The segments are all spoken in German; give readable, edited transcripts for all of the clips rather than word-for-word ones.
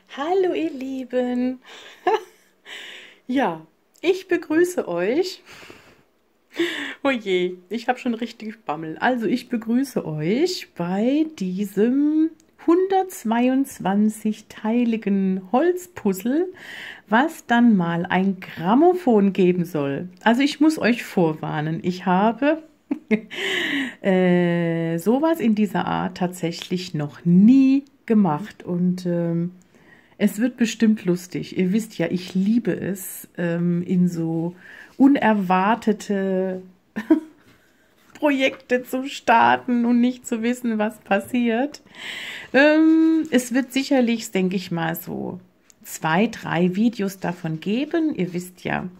Hallo ihr Lieben. Ja, ich begrüße euch. Oh je, ich habe schon richtig Bammel. Also ich begrüße euch bei diesem 122-teiligen Holzpuzzle, was dann mal ein Grammophon geben soll. Also ich muss euch vorwarnen, ich habe sowas in dieser Art tatsächlich noch nie gemacht und es wird bestimmt lustig. Ihr wisst ja, ich liebe es, in so unerwartete Projekte zu starten und nicht zu wissen, was passiert. Es wird sicherlich, denke ich mal, so 2, 3 Videos davon geben. Ihr wisst ja,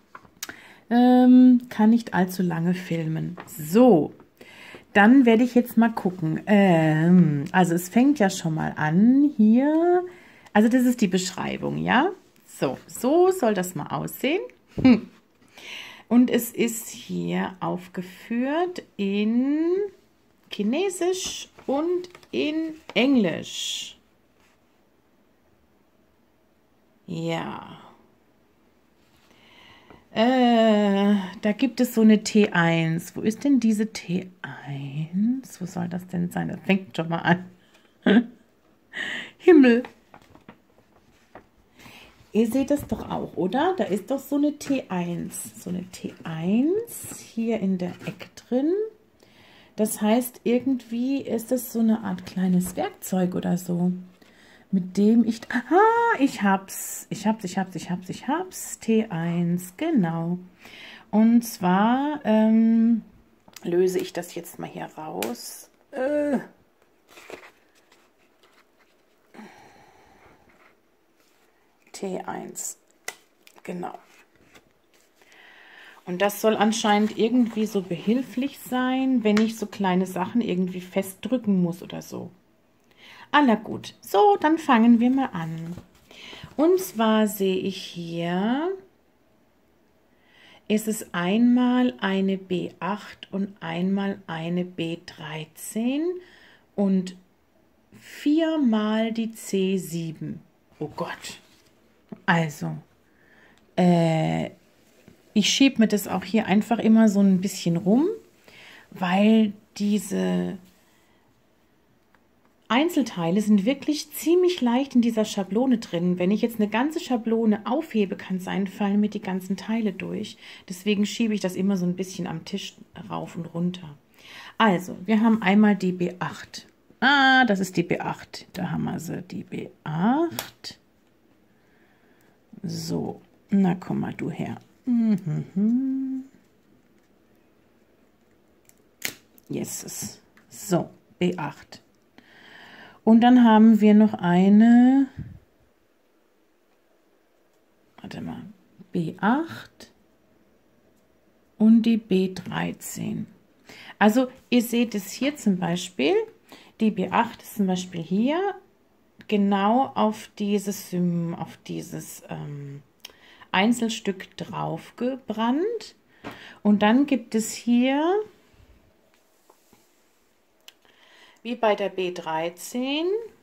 kann nicht allzu lange filmen. So, dann werde ich jetzt mal gucken. Also es fängt ja schon mal an hier. Also das ist die Beschreibung, ja? So soll das mal aussehen. Und es ist hier aufgeführt in Chinesisch und in Englisch. Ja. Da gibt es so eine T1. Wo ist denn diese T1? Wo soll das denn sein? Das fängt schon mal an. Himmel. Ihr seht das doch auch, oder? Da ist doch so eine T1. So eine T1 hier in der Ecke drin. Das heißt, irgendwie ist das so eine Art kleines Werkzeug oder so. Mit dem ich... Aha, ich hab's. T1, genau. Und zwar löse ich das jetzt mal hier raus. T1, genau. Und das soll anscheinend irgendwie so behilflich sein, wenn ich so kleine Sachen irgendwie festdrücken muss oder so. Ah, na gut. So, dann fangen wir mal an. Und zwar sehe ich hier, ist es einmal eine B8 und einmal eine B13 und 4-mal die C7. Oh Gott. Also, ich schiebe mir das auch hier einfach immer so ein bisschen rum, weil diese Einzelteile sind wirklich ziemlich leicht in dieser Schablone drin. Wenn ich jetzt eine ganze Schablone aufhebe, kann es sein, fallen mir die ganzen Teile durch. Deswegen schiebe ich das immer so ein bisschen am Tisch rauf und runter. Also, wir haben einmal die B8. Ah, das ist die B8. Da haben wir sie, die B8. So, na komm mal du her. Yes. So, B8. Und dann haben wir noch eine, warte mal, B8 und die B13. Also ihr seht es hier zum Beispiel, die B8 ist zum Beispiel hier genau auf dieses Einzelstück drauf gebrannt. Und dann gibt es hier, wie bei der B13,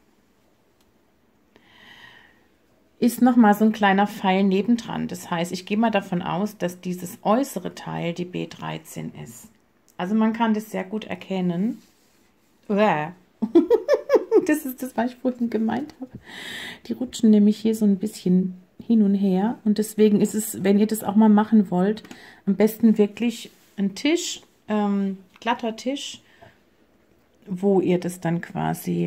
ist noch mal so ein kleiner Pfeil nebendran. Das heißt, ich gehe mal davon aus, dass dieses äußere Teil die B13 ist. Also man kann das sehr gut erkennen. Das ist das, was ich vorhin gemeint habe. Die rutschen nämlich hier so ein bisschen hin und her. Und deswegen ist es, wenn ihr das auch mal machen wollt, am besten wirklich ein Tisch, glatter Tisch, wo ihr das dann quasi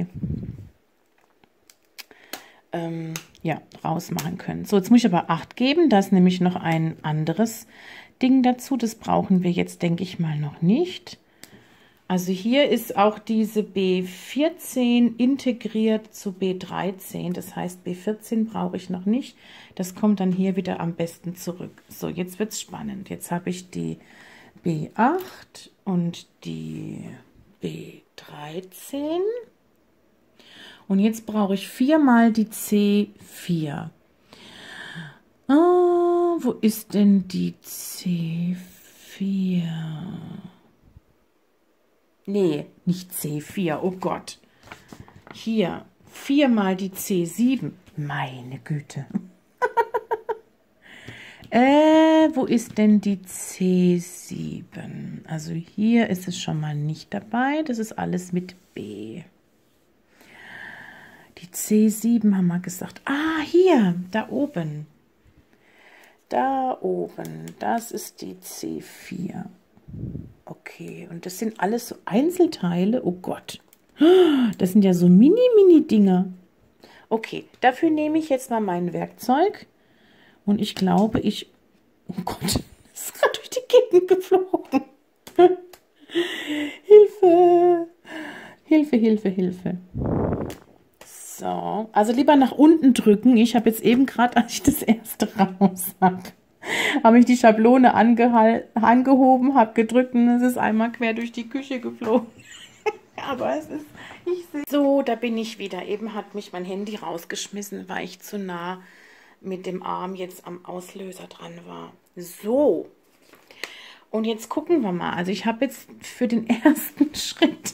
ja, rausmachen könnt. So, jetzt muss ich aber Acht geben, da ist nämlich noch ein anderes Ding dazu. Das brauchen wir jetzt, denke ich mal, noch nicht. Also hier ist auch diese B14 integriert zu B13. Das heißt, B14 brauche ich noch nicht. Das kommt dann hier wieder am besten zurück. So, jetzt wird es spannend. Jetzt habe ich die B8 und die B13. Und jetzt brauche ich 4-mal die C4. Wo ist denn die C4? Nee, nicht C4, oh Gott. Hier, 4-mal die C7. Meine Güte. Wo ist denn die C7? Also hier ist es schon mal nicht dabei. Das ist alles mit B. Die C7 haben wir gesagt. Ah, hier, da oben. Da oben, das ist die C4. Okay, und das sind alles so Einzelteile. Oh Gott, das sind ja so Mini-Dinger. Okay, dafür nehme ich jetzt mal mein Werkzeug. Und ich glaube, oh Gott, das ist gerade durch die Gegend geflogen. Hilfe, Hilfe, Hilfe, Hilfe. So, also lieber nach unten drücken. Ich habe jetzt eben gerade, als ich das erste raus habe ich die Schablone angehoben, habe gedrückt und es ist einmal quer durch die Küche geflogen. Aber es ist, ich sehe. So, da bin ich wieder. Eben hat mich mein Handy rausgeschmissen, weil ich zu nah mit dem Arm jetzt am Auslöser dran war. So, und jetzt gucken wir mal. Also ich habe jetzt für den ersten Schritt...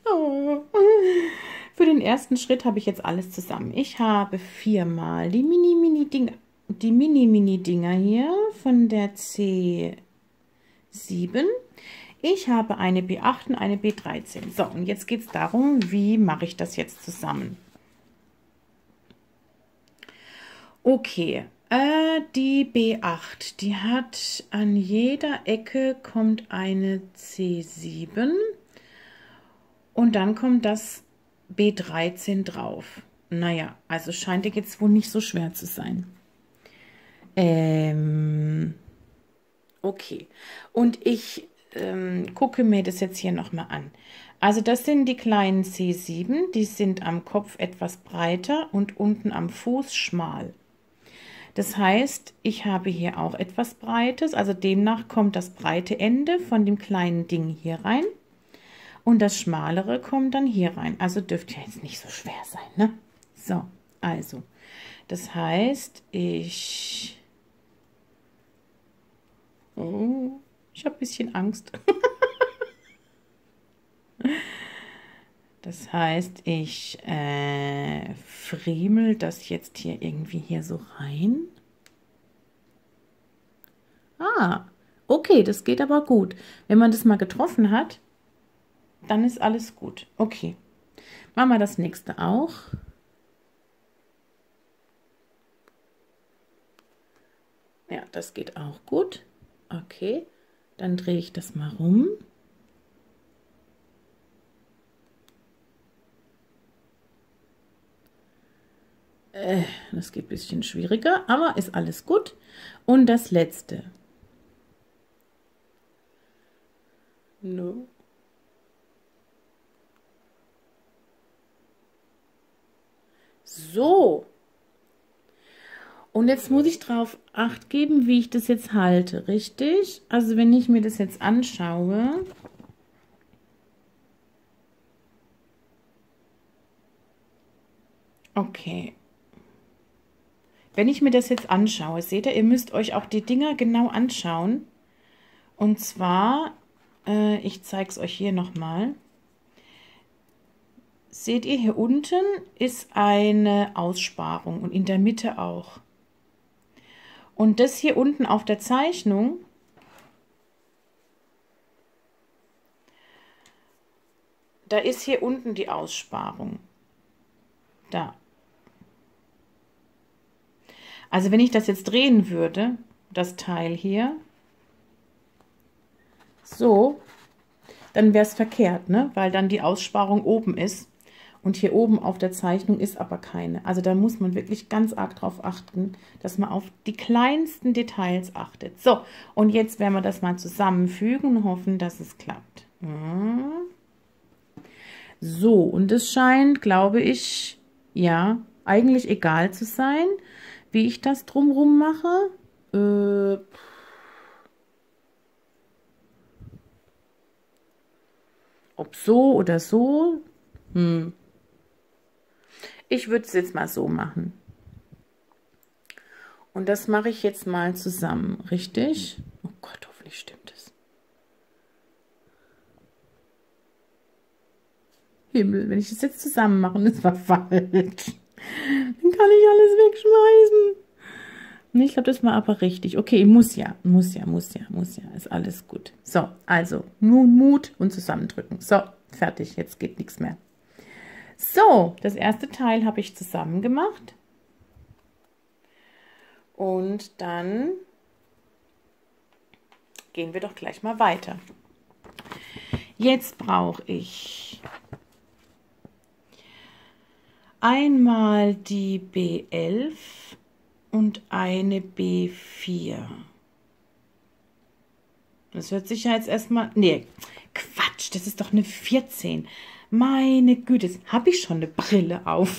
Für den ersten Schritt habe ich jetzt alles zusammen. Ich habe 4-mal die Mini-Dinger hier von der C7. Ich habe eine B8 und eine B13. So, und jetzt geht es darum, wie mache ich das jetzt zusammen. Okay, die B8, die hat an jeder Ecke kommt eine C7 und dann kommt das B13 drauf. Naja, also scheint jetzt wohl nicht so schwer zu sein. Okay, und ich gucke mir das jetzt hier nochmal an. Also das sind die kleinen C7, die sind am Kopf etwas breiter und unten am Fuß schmal. Das heißt, ich habe hier auch etwas Breites, also demnach kommt das breite Ende von dem kleinen Ding hier rein. Und das Schmalere kommt dann hier rein. Also dürfte ja jetzt nicht so schwer sein, ne? So, also, das heißt, ich habe ein bisschen Angst. Das heißt, ich friemel das jetzt hier irgendwie hier so rein. Ah, okay, das geht aber gut. Wenn man das mal getroffen hat, dann ist alles gut. Okay, machen wir das nächste auch. Ja, das geht auch gut. Okay, dann drehe ich das mal rum. Das geht ein bisschen schwieriger, aber ist alles gut. Und das letzte. No. So. Und jetzt muss ich darauf Acht geben, wie ich das jetzt halte, richtig? Also wenn ich mir das jetzt anschaue, okay. Wenn ich mir das jetzt anschaue, seht ihr, ihr müsst euch auch die Dinger genau anschauen. Und zwar, ich zeige es euch hier nochmal. Seht ihr, hier unten ist eine Aussparung und in der Mitte auch. Und das hier unten auf der Zeichnung, da ist hier unten die Aussparung. Da. Also wenn ich das jetzt drehen würde, das Teil hier, so, dann wäre es verkehrt, ne? Weil dann die Aussparung oben ist. Und hier oben auf der Zeichnung ist aber keine. Also da muss man wirklich ganz arg drauf achten, dass man auf die kleinsten Details achtet. So, und jetzt werden wir das mal zusammenfügen und hoffen, dass es klappt. So, und es scheint, glaube ich, ja, eigentlich egal zu sein, wie ich das drumherum mache. Ob so oder so. Ich würde es jetzt mal so machen. Und das mache ich jetzt mal zusammen, richtig? Oh Gott, hoffentlich stimmt es. Himmel, wenn ich das jetzt zusammen mache und es war falsch, dann kann ich alles wegschmeißen. Ich glaube, das war aber richtig. Okay, muss ja. Ist alles gut. So, also nun Mut und zusammendrücken. So, fertig. Jetzt geht nichts mehr. So, das erste Teil habe ich zusammen gemacht. Und dann gehen wir doch gleich mal weiter. Jetzt brauche ich einmal die B11 und eine B4. Das hört sich ja jetzt erstmal... Nee, Quatsch, das ist doch eine 14. Meine Güte, jetzt habe ich schon eine Brille auf.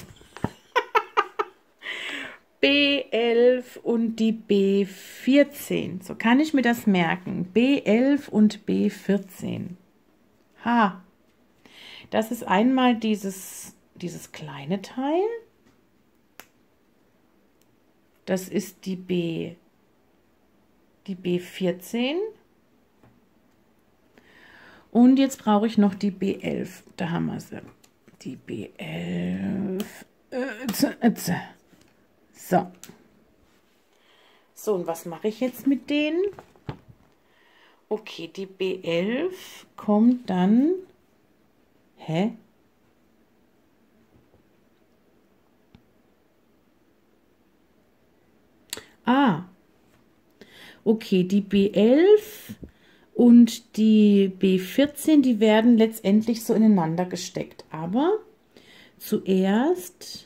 B11 und die B14. So kann ich mir das merken. B11 und B14. Ha. Das ist einmal dieses kleine Teil. Das ist die B14. Und jetzt brauche ich noch die B11. Da haben wir sie. Die B11. So. So, und was mache ich jetzt mit denen? Okay, die B11 kommt dann... Hä? Ah. Okay, die B11 und die B14, die werden letztendlich so ineinander gesteckt. Aber zuerst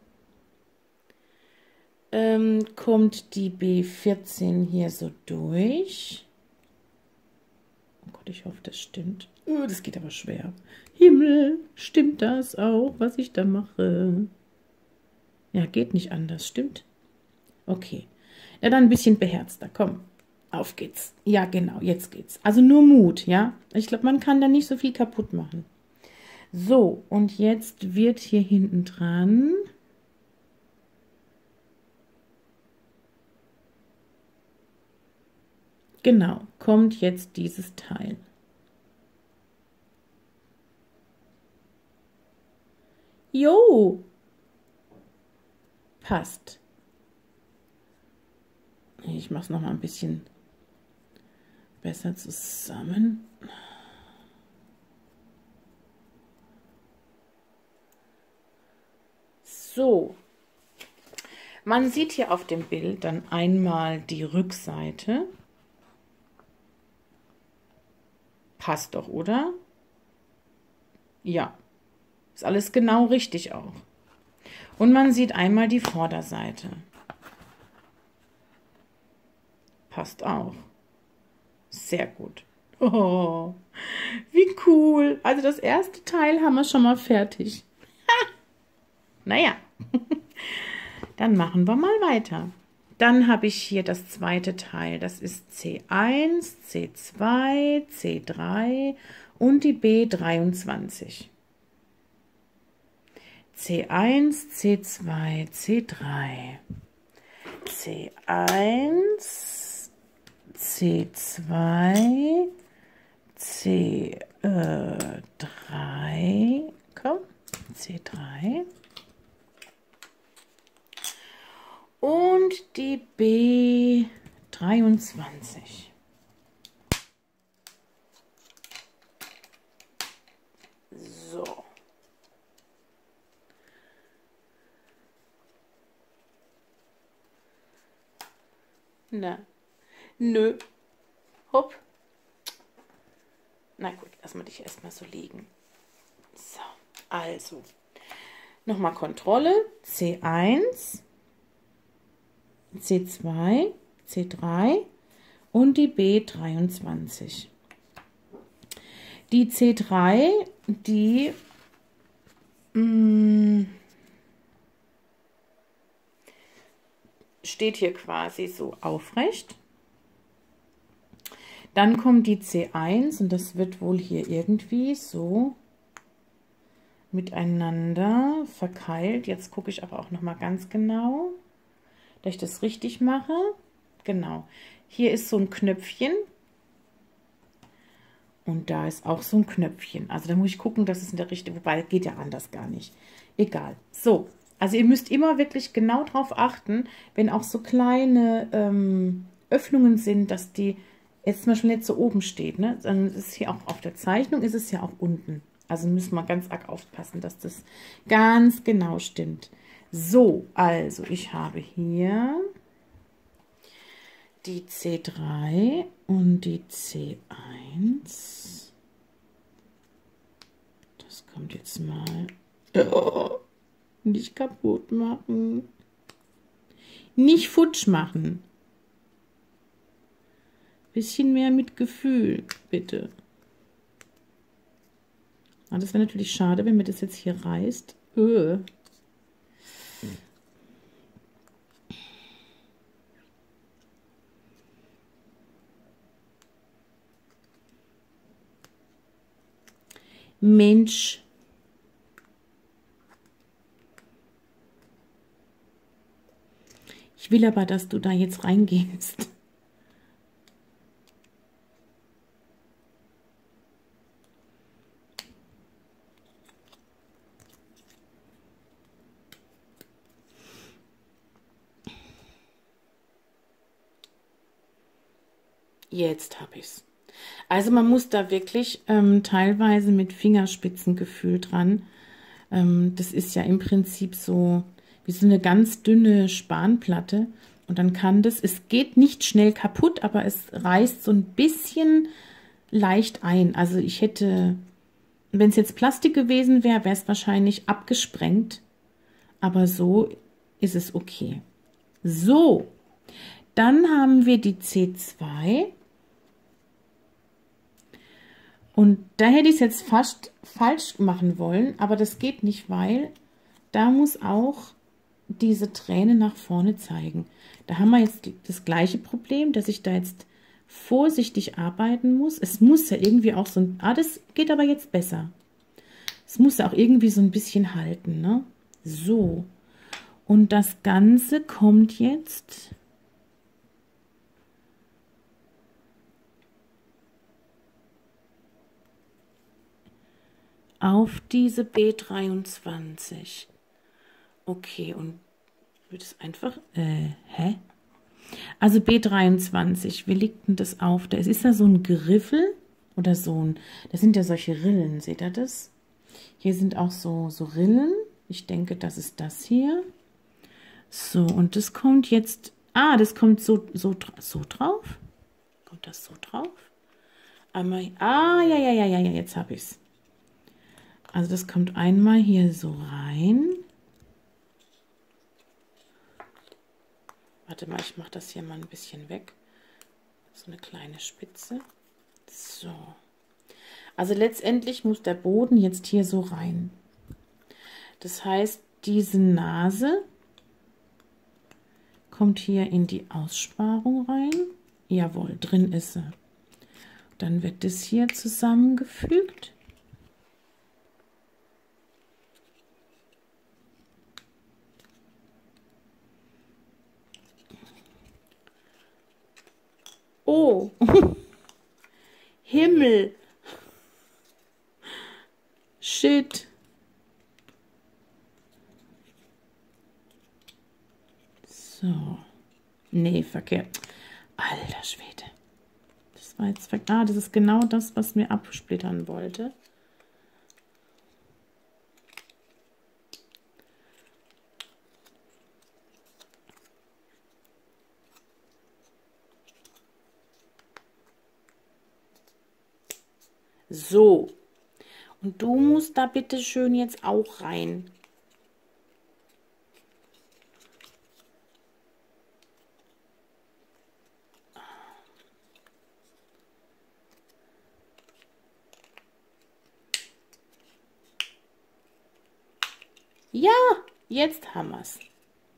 kommt die B14 hier so durch. Oh Gott, ich hoffe, das stimmt. Das geht aber schwer. Himmel, stimmt das auch, was ich da mache? Ja, geht nicht anders, stimmt? Okay. Ja, dann ein bisschen beherzter. Komm, auf geht's. Ja, genau, jetzt geht's. Also nur Mut, ja? Ich glaube, man kann da nicht so viel kaputt machen. So, und jetzt wird hier hinten dran... Genau, kommt jetzt dieses Teil. Jo, passt. Ich mache es noch mal ein bisschen besser zusammen. So, man sieht hier auf dem Bild dann einmal die Rückseite. Passt doch, oder? Ja, ist alles genau richtig auch. Und man sieht einmal die Vorderseite. Passt auch. Sehr gut. Oh, wie cool. Also das erste Teil haben wir schon mal fertig. Ha. Naja, dann machen wir mal weiter. Dann habe ich hier das zweite Teil. Das ist C1, C2, C3 und die B23. C1, C2, C3. C1, C2, C3. Komm, C3. Und die B23. So. Na, nö. Hopp. Na gut, lassen wir dich erstmal so liegen. So, also. Nochmal Kontrolle. C1. C2, C3 und die B23. Die C3, die steht hier quasi so aufrecht. Dann kommt die C1 und das wird wohl hier irgendwie so miteinander verkeilt. Jetzt gucke ich aber auch noch mal ganz genau, dass ich das richtig mache. Genau. Hier ist so ein Knöpfchen. Und da ist auch so ein Knöpfchen. Also da muss ich gucken, dass es in der Richtung, wobei geht ja anders gar nicht. Egal. So, also ihr müsst immer wirklich genau darauf achten, wenn auch so kleine Öffnungen sind, dass die jetzt zum Beispiel nicht so oben steht. Ne? Dann ist hier auch auf der Zeichnung, ist es ja auch unten. Also müssen wir ganz arg aufpassen, dass das ganz genau stimmt. So, also ich habe hier die C3 und die C1. Das kommt jetzt mal. Oh, nicht kaputt machen. Nicht futsch machen. Bisschen mehr mit Gefühl, bitte. Ah, das wäre natürlich schade, wenn mir das jetzt hier reißt. Mensch. Ich will aber, dass du da jetzt reingehst. Jetzt habe ich es. Also man muss da wirklich teilweise mit Fingerspitzengefühl dran. Das ist ja im Prinzip so wie so eine ganz dünne Spanplatte. Und dann kann das, es geht nicht schnell kaputt, aber es reißt so ein bisschen leicht ein. Also ich hätte, wenn es jetzt Plastik gewesen wäre, wäre es wahrscheinlich abgesprengt. Aber so ist es okay. So, dann haben wir die C2. Und da hätte ich es jetzt fast falsch machen wollen, aber das geht nicht, weil da muss auch diese Träne nach vorne zeigen. Da haben wir jetzt das gleiche Problem, dass ich da jetzt vorsichtig arbeiten muss. Es muss ja irgendwie auch so ein... Ah, das geht aber jetzt besser. Es muss ja auch irgendwie so ein bisschen halten, ne? So. Und das Ganze kommt jetzt... auf diese B23. Okay, und wird es einfach... hä? Also B23, wie liegt denn das auf? Da ist da so ein Griffel oder so ein... Das sind ja solche Rillen, seht ihr das? Hier sind auch so Rillen. Ich denke, das ist das hier. So, und das kommt jetzt... Ah, das kommt so drauf. Kommt das so drauf? Einmal... Ah, ja, jetzt habe ich es. Also das kommt einmal hier so rein. Warte mal, ich mache das hier mal ein bisschen weg. So eine kleine Spitze. So. Also letztendlich muss der Boden jetzt hier so rein. Das heißt, diese Nase kommt hier in die Aussparung rein. Jawohl, drin ist sie. Dann wird das hier zusammengefügt. Oh, Himmel. Shit. So. Nee, verkehrt. Alter Schwede. Das war jetzt verkehrt. Ah, das ist genau das, was mir absplittern wollte. So, und du musst da bitte schön jetzt auch rein. Ja, jetzt haben wir es.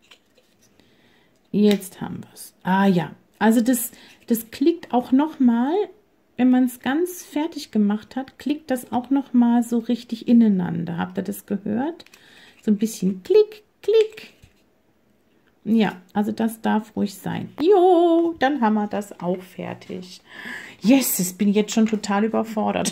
Jetzt haben wir es. Ah ja, also das klickt auch noch mal. Wenn man es ganz fertig gemacht hat, klickt das auch noch mal so richtig ineinander. Habt ihr das gehört? So ein bisschen Klick, Klick. Ja, also das darf ruhig sein. Jo, dann haben wir das auch fertig. Yes, ich bin jetzt schon total überfordert.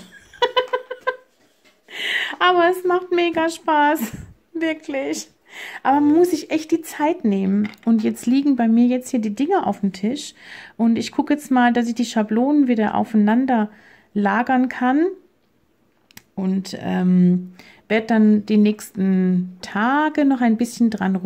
Aber es macht mega Spaß. Wirklich. Aber man muss sich echt die Zeit nehmen. Und jetzt liegen bei mir jetzt hier die Dinge auf dem Tisch. Und ich gucke jetzt mal, dass ich die Schablonen wieder aufeinander lagern kann. Und werde dann die nächsten Tage noch ein bisschen dran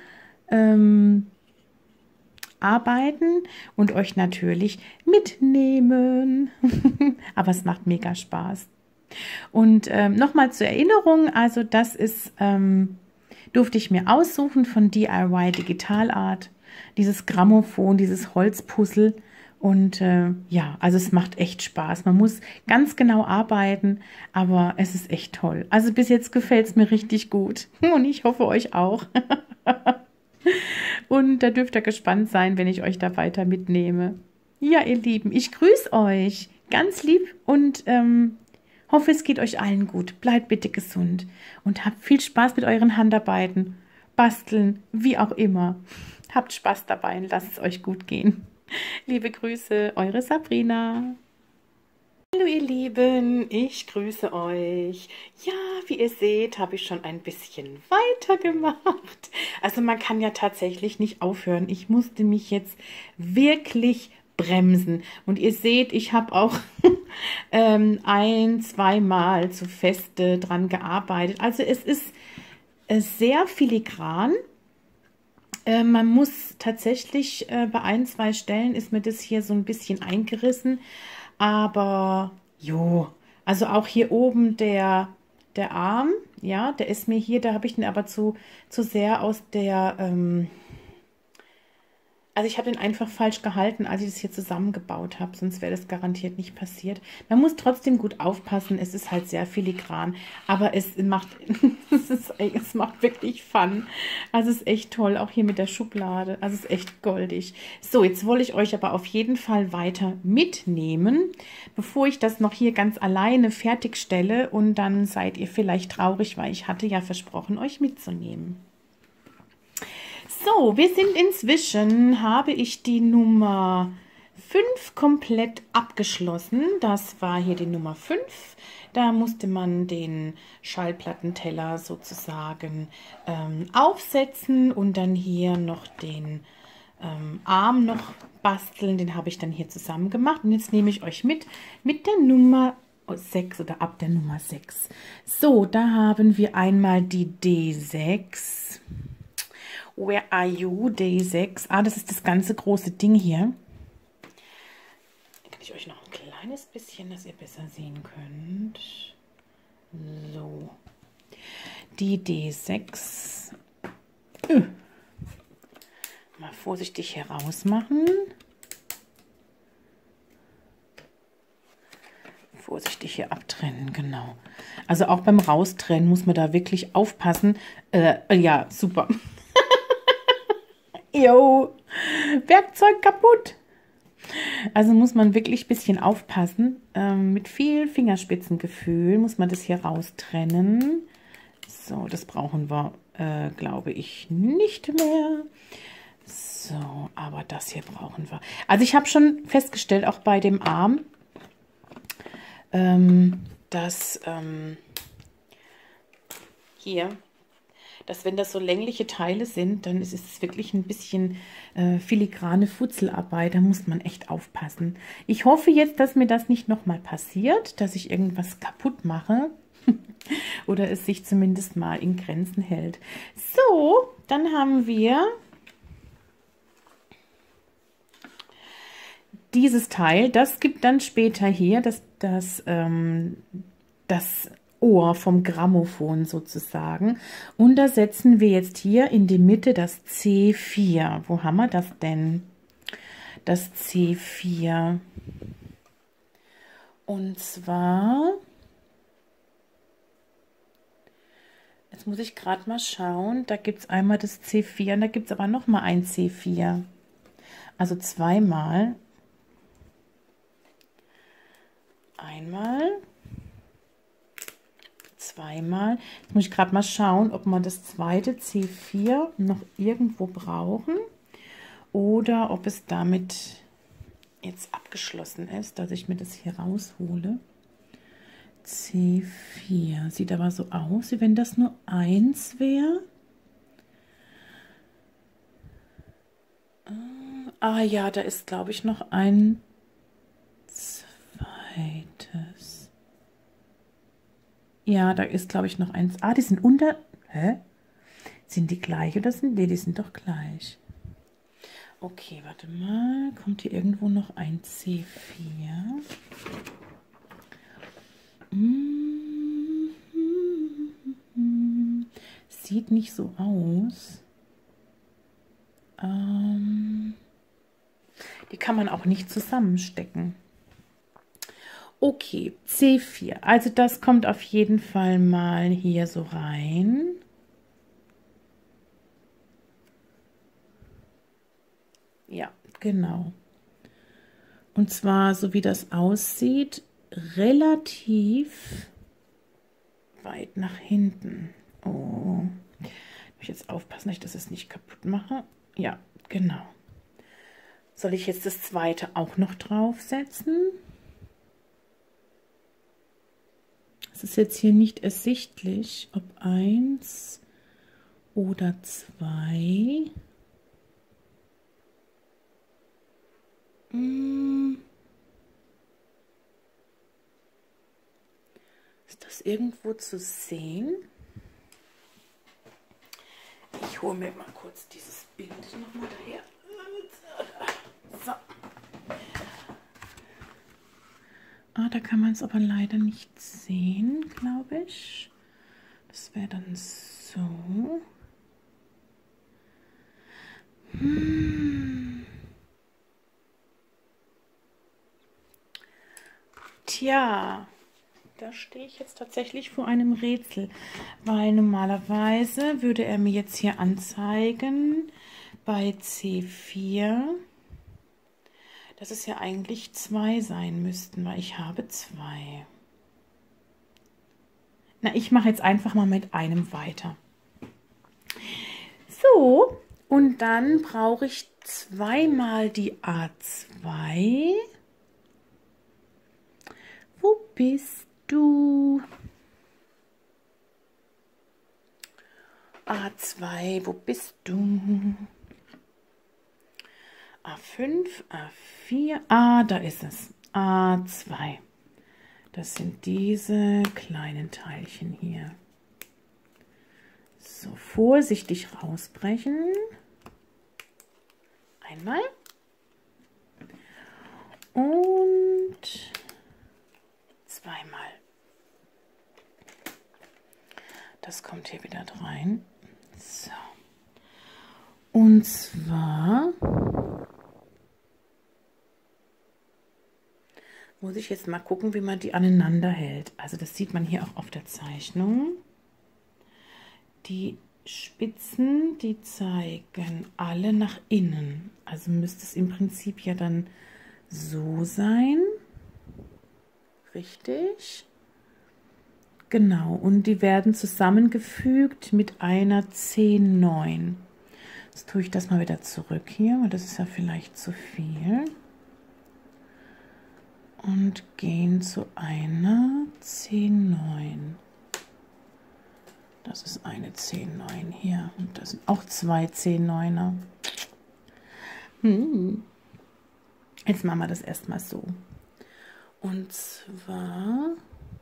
arbeiten und euch natürlich mitnehmen. Aber es macht mega Spaß. Und nochmal zur Erinnerung, also das ist, durfte ich mir aussuchen von DIY Digital Art, dieses Grammophon, dieses Holzpuzzle. Und ja, also es macht echt Spaß. Man muss ganz genau arbeiten, aber es ist echt toll. Also bis jetzt gefällt es mir richtig gut und ich hoffe euch auch. Und da dürft ihr gespannt sein, wenn ich euch da weiter mitnehme. Ja, ihr Lieben, ich grüße euch ganz lieb und hoffe, es geht euch allen gut. Bleibt bitte gesund und habt viel Spaß mit euren Handarbeiten, basteln, wie auch immer. Habt Spaß dabei und lasst es euch gut gehen. Liebe Grüße, eure Sabrina. Hallo ihr Lieben, ich grüße euch. Ja, wie ihr seht, habe ich schon ein bisschen weitergemacht. Also man kann ja tatsächlich nicht aufhören. Ich musste mich jetzt wirklich bremsen. Und ihr seht, ich habe auch zweimal zu feste dran gearbeitet. Also es ist sehr filigran. Man muss tatsächlich bei zwei Stellen ist mir das hier so ein bisschen eingerissen. Aber jo, also auch hier oben der Arm, ja, der ist mir hier, da habe ich den aber zu sehr aus der, also ich habe den einfach falsch gehalten, als ich das hier zusammengebaut habe, sonst wäre das garantiert nicht passiert. Man muss trotzdem gut aufpassen, es ist halt sehr filigran, aber es macht, es macht wirklich Fun. Also es ist echt toll, auch hier mit der Schublade, also es ist echt goldig. So, jetzt wollte ich euch aber auf jeden Fall weiter mitnehmen, bevor ich das noch hier ganz alleine fertigstelle und dann seid ihr vielleicht traurig, weil ich hatte ja versprochen, euch mitzunehmen. So, wir sind inzwischen, habe ich die Nummer 5 komplett abgeschlossen. Das war hier die Nummer 5. Da musste man den Schallplattenteller sozusagen aufsetzen und dann hier noch den Arm noch basteln. Den habe ich dann hier zusammen gemacht. Und jetzt nehme ich euch mit der Nummer 6 oder ab der Nummer 6. So, da haben wir einmal die D6. Where are you, D6? Ah, das ist das ganze große Ding hier. Dann kann ich euch noch ein kleines bisschen, dass ihr besser sehen könnt. So. Die D6. Mal vorsichtig herausmachen. Vorsichtig hier abtrennen, genau. Also auch beim Raustrennen muss man da wirklich aufpassen. Ja, super. Jo, Werkzeug kaputt. Also muss man wirklich ein bisschen aufpassen. Mit viel Fingerspitzengefühl muss man das hier raustrennen. So, das brauchen wir, glaube ich, nicht mehr. So, aber das hier brauchen wir. Also ich habe schon festgestellt, auch bei dem Arm, dass hier, dass wenn das so längliche Teile sind, dann ist es wirklich ein bisschen filigrane Futzelarbeit. Da muss man echt aufpassen. Ich hoffe jetzt, dass mir das nicht nochmal passiert, dass ich irgendwas kaputt mache. Oder es sich zumindest mal in Grenzen hält. So, dann haben wir dieses Teil. Das gibt dann später hier das Ohr vom Grammophon sozusagen. Und da setzen wir jetzt hier in die Mitte das C4. Wo haben wir das denn? Das C4. Und zwar, jetzt muss ich gerade mal schauen, da gibt es einmal das C4 und da gibt es aber noch mal ein C4. Also zweimal. Einmal. Zweimal. Jetzt muss ich gerade mal schauen, ob wir das zweite C4 noch irgendwo brauchen oder ob es damit jetzt abgeschlossen ist, dass ich mir das hier raushole. C4. Sieht aber so aus, wie wenn das nur 1 wäre. Ah ja, da ist, glaube ich, noch ein zweites. Ja, da ist, glaube ich, noch eins. Ah, die sind unter... Hä? Sind die gleich oder sind die? Die sind doch gleich. Okay, warte mal. Kommt hier irgendwo noch ein C4? Sieht nicht so aus. Die kann man auch nicht zusammenstecken. Okay, C4. Also das kommt auf jeden Fall mal hier so rein. Ja, genau. Und zwar, so wie das aussieht, relativ weit nach hinten. Oh, ich jetzt aufpassen, dass ich das jetzt nicht kaputt mache. Ja, genau. Soll ich jetzt das zweite auch noch draufsetzen? Es ist jetzt hier nicht ersichtlich, ob 1 oder 2. Ist das irgendwo zu sehen? Ich hole mir mal kurz dieses Bild nochmal daher. So. Ah, da kann man es aber leider nicht sehen, glaube ich. Das wäre dann so. Tja, da stehe ich jetzt tatsächlich vor einem Rätsel, weil normalerweise würde er mir jetzt hier anzeigen bei C4, dass es ja eigentlich 2 sein müssten, weil ich habe 2. Na, ich mache jetzt einfach mal mit einem weiter. So, und dann brauche ich zweimal die A2. Wo bist du? A2, wo bist du? A5, A4, da ist es. A2. Das sind diese kleinen Teilchen hier. So, vorsichtig rausbrechen. Einmal. Und zweimal. Das kommt hier wieder rein. So. Und zwar muss ich jetzt mal gucken, wie man die aneinander hält. Also das sieht man hier auch auf der Zeichnung. Die Spitzen, die zeigen alle nach innen. Also müsste es im Prinzip ja dann so sein. Richtig. Genau, und die werden zusammengefügt mit einer C9. Jetzt tue ich das mal wieder zurück hier, weil das ist ja vielleicht zu viel. Und gehen zu einer C9. Das ist eine C9 hier. Und das sind auch 2 C9er. Jetzt machen wir das erstmal so. Und zwar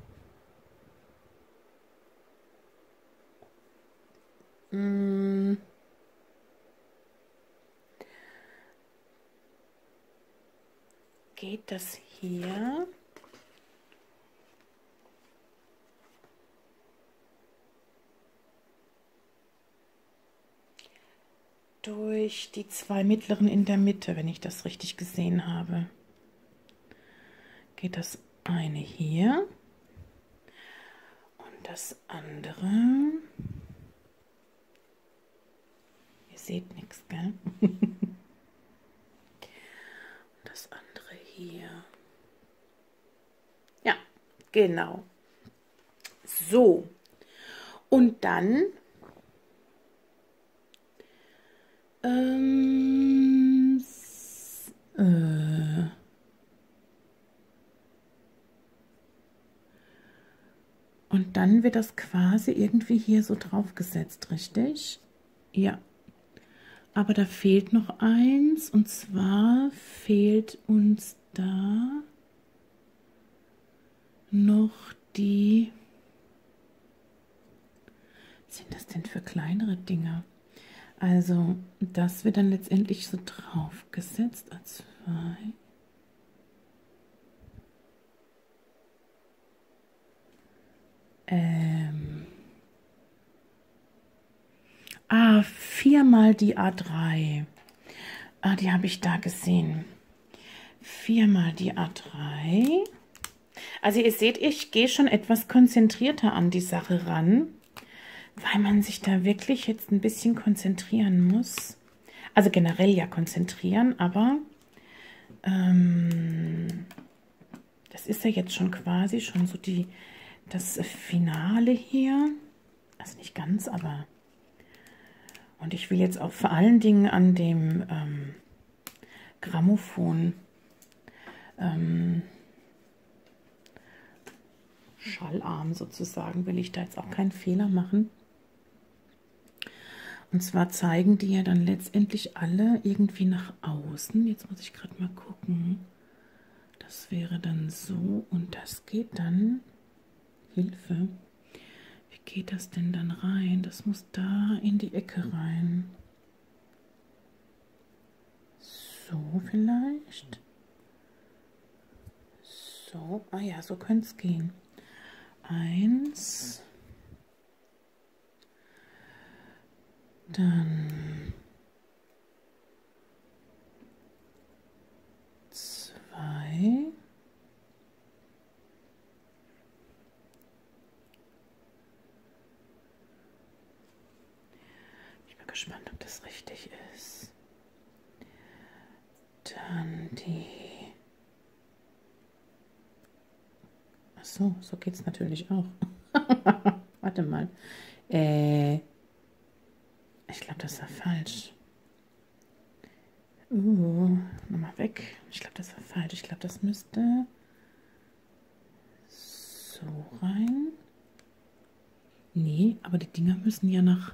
geht das hier durch die 2 mittleren in der Mitte, wenn ich das richtig gesehen habe. Geht das eine hier und das andere. Ihr seht nichts, gell? Das andere hier. Ja, genau. So. Und dann Und dann wird das quasi irgendwie hier so draufgesetzt, richtig? Ja. Aber da fehlt noch eins, und zwar fehlt uns da noch die... Was sind das denn für kleinere Dinger? Also, das wird dann letztendlich so draufgesetzt. A2. Viermal die A3. Die habe ich da gesehen. Viermal die A3. Also ihr seht, ich gehe schon etwas konzentrierter an die Sache ran, weil man sich da wirklich jetzt ein bisschen konzentrieren muss. Also generell ja konzentrieren, aber das ist ja jetzt schon quasi schon so das Finale hier. Also nicht ganz, aber... Und ich will jetzt auch vor allen Dingen an dem Grammophon Schallarm sozusagen, will ich da jetzt auch keinen Fehler machen. Und zwar zeigen die ja dann letztendlich alle irgendwie nach außen. Jetzt muss ich gerade mal gucken. Das wäre dann so und das geht dann... Hilfe. Wie geht das denn dann rein? Das muss da in die Ecke rein. So vielleicht. So, ah ja, so könnte es gehen. 1. Dann 2. Ich bin gespannt, ob das richtig ist. Dann die... Ach so, so geht es natürlich auch. Warte mal. Ich glaube, das war falsch. Nochmal weg. Ich glaube, das war falsch. Ich glaube, das müsste so rein. Nee, aber die Dinger müssen ja nach...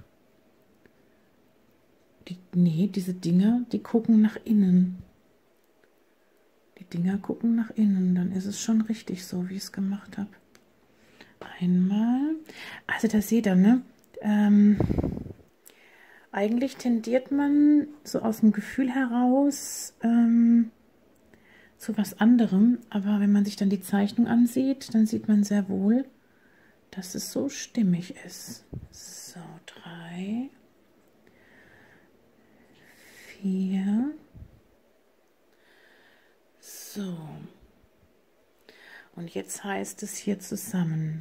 Nee, diese Dinger, die gucken nach innen. Die Dinger gucken nach innen. Dann ist es schon richtig so, wie ich es gemacht habe. Einmal. Also da seht ihr, ne? Eigentlich tendiert man so aus dem Gefühl heraus zu was anderem. Aber wenn man sich dann die Zeichnung ansieht, dann sieht man sehr wohl, dass es so stimmig ist. So, 3, 4. So. Und jetzt heißt es hier zusammenbringen.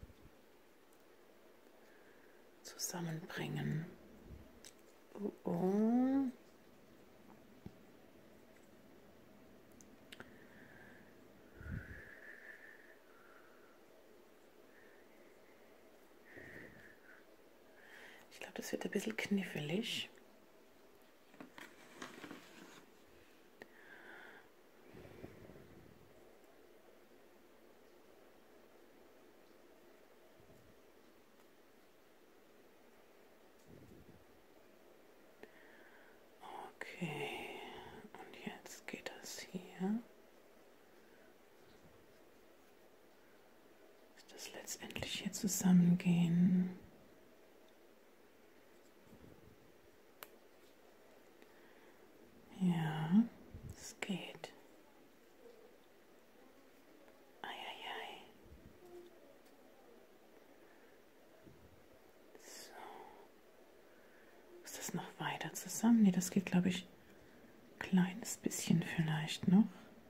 Oh. Ich glaube, das wird ein bisschen knifflig. Letztendlich hier zusammengehen. Ja, es geht. Eieiei. So. Ist das noch weiter zusammen? Ne, das geht, glaube ich, ein kleines bisschen vielleicht noch.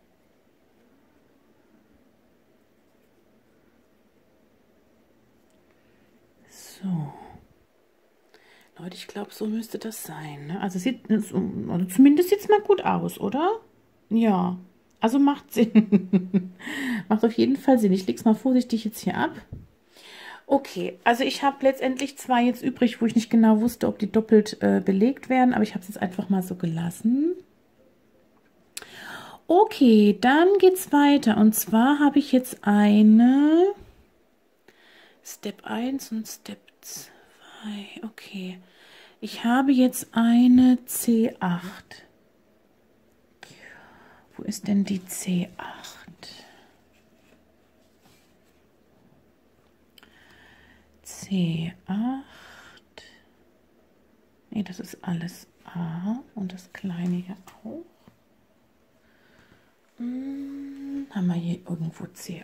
So. Leute, ich glaube, so müsste das sein. Ne? Also, also zumindest sieht es mal gut aus, oder? Ja, also macht Sinn. Macht auf jeden Fall Sinn. Ich lege es mal vorsichtig jetzt hier ab. Okay, also ich habe letztendlich 2 jetzt übrig, wo ich nicht genau wusste, ob die doppelt belegt werden, aber ich habe es jetzt einfach mal so gelassen. Okay, dann geht es weiter. Und zwar habe ich jetzt eine Step 1 und Step 2. Okay. Ich habe jetzt eine C8. Wo ist denn die C8? C8. Nee, das ist alles A und das kleine hier auch. Haben wir hier irgendwo C8?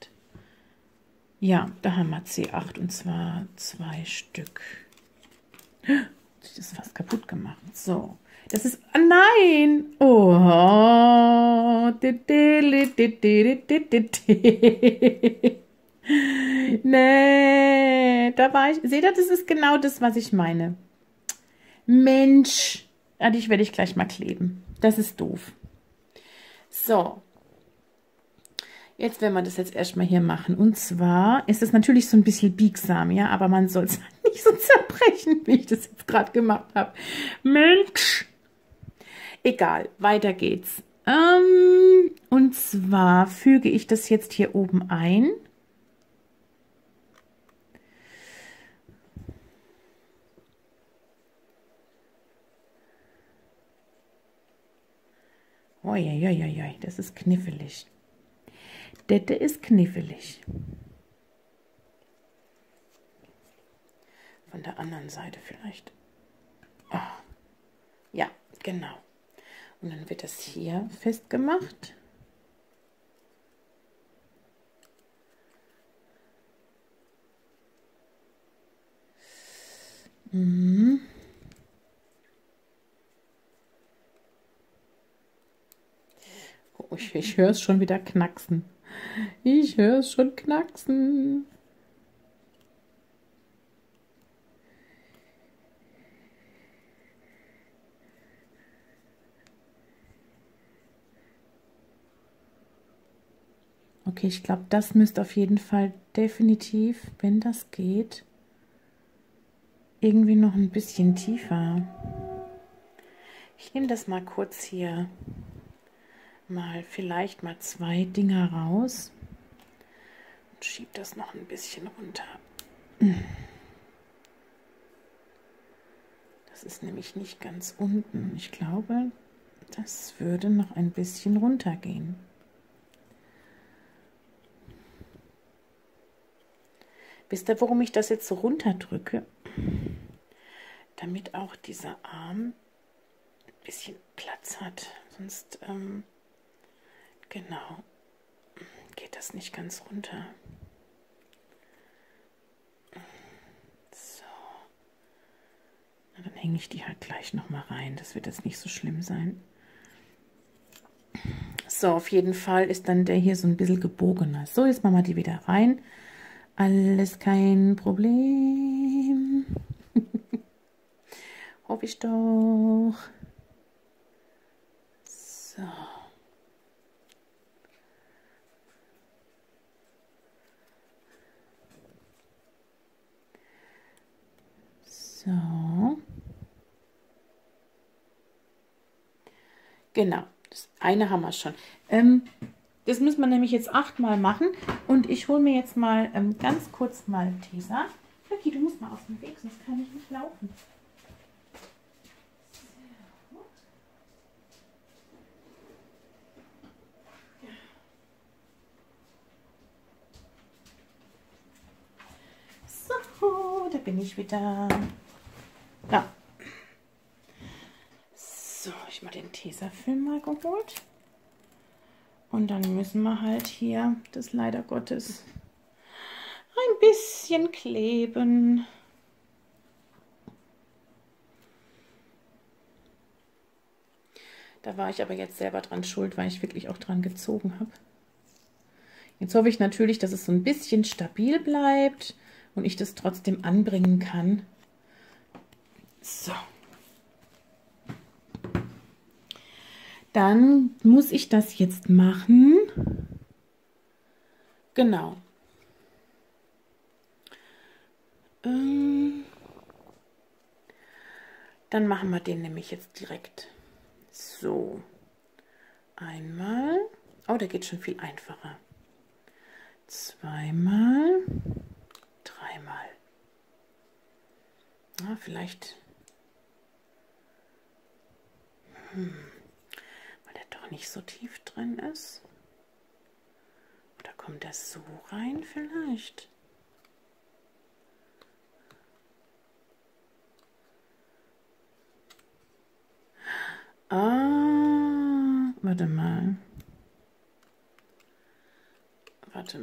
Ja, da haben wir C8 und zwar 2 Stück. Das ist fast kaputt gemacht. So, das ist... Ah, nein! Oh! Nee, da war ich... Seht ihr, das ist genau das, was ich meine. Mensch! An dich werde ich gleich mal kleben. Das ist doof. So. Jetzt werden wir das jetzt erstmal hier machen. Und zwar ist es natürlich so ein bisschen biegsam, ja, aber man soll es nicht so zerbrechen, wie ich das jetzt gerade gemacht habe. Mensch! Egal, weiter geht's. Und zwar füge ich das jetzt hier oben ein. Uiuiuiui, das ist knifflig. Das ist knifflig. Von der anderen Seite vielleicht. Oh. Ja, genau. Und dann wird das hier festgemacht. Mhm. Oh, ich höre es schon wieder knacksen. Ich höre es schon knacksen. Okay, ich glaube, das müsste auf jeden Fall definitiv, wenn das geht, irgendwie noch ein bisschen tiefer. Ich nehme das mal kurz hier, vielleicht mal 2 Dinger raus und schiebe das noch ein bisschen runter. Das ist nämlich nicht ganz unten. Ich glaube, das würde noch ein bisschen runtergehen. Wisst ihr, warum ich das jetzt so runterdrücke? Damit auch dieser Arm ein bisschen Platz hat. Sonst, genau, geht das nicht ganz runter. So. Na, dann hänge ich die halt gleich nochmal rein. Das wird jetzt nicht so schlimm sein. So, auf jeden Fall ist dann der hier so ein bisschen gebogener. So, jetzt machen wir die wieder rein. Alles kein Problem. Hoffe ich doch. So. So. Genau, das eine haben wir schon. Das müssen wir nämlich jetzt 8-mal machen. Und ich hole mir jetzt mal ganz kurz mal Tesa. Vicky, du musst mal aus dem Weg, sonst kann ich nicht laufen. So, da bin ich wieder. Ja. So, ich mal den Tesafilm mal geholt. Und dann müssen wir halt hier das leider Gottes ein bisschen kleben. Da war ich aber jetzt selber dran schuld, weil ich wirklich auch dran gezogen habe. Jetzt hoffe ich natürlich, dass es so ein bisschen stabil bleibt und ich das trotzdem anbringen kann. So. Dann muss ich das jetzt machen. Genau. Dann machen wir den nämlich jetzt direkt. So. Einmal. Oh, der geht schon viel einfacher. Zweimal. einmal. Na, vielleicht, weil der doch nicht so tief drin ist. Oder kommt der so rein vielleicht? Ah, warte mal. Warte